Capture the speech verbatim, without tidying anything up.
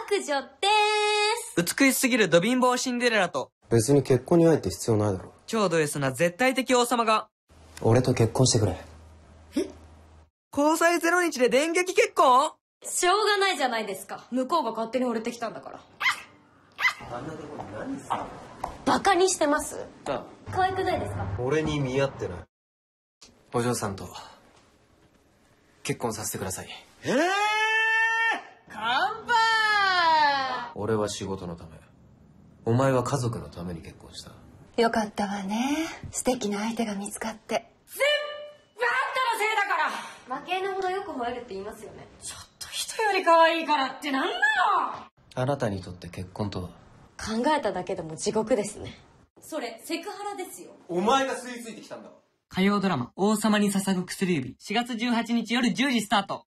白女でーす。 美しすぎるド貧乏シンデレラと、 別に結婚に愛って必要ないだろ。 超ド S な絶対的王様が、 俺と結婚してくれ。 え交際ゼロ日で電撃結婚？ しょうがないじゃないですか。向こうが勝手に惚れてきたんだから。 あんなとこに何さ。 バカにしてます？ あ可愛くないですか？ 俺に見合ってない。お嬢さんと結婚させてください。 ええー、乾杯！ 俺は仕事のため、お前は家族のために結婚した。 よかったわね。素敵な相手が見つかって。 全部あんたのせいだから。負け犬ほどよく吠えるって言いますよね。ちょっと人より可愛いからってなんなの？ あなたにとって結婚とは？ 考えただけでも地獄ですね。それセクハラですよ。 お前が吸い付いてきたんだわ。 火曜ドラマ「王様に捧ぐ薬指」しがつじゅうはちにち夜じゅうじスタート。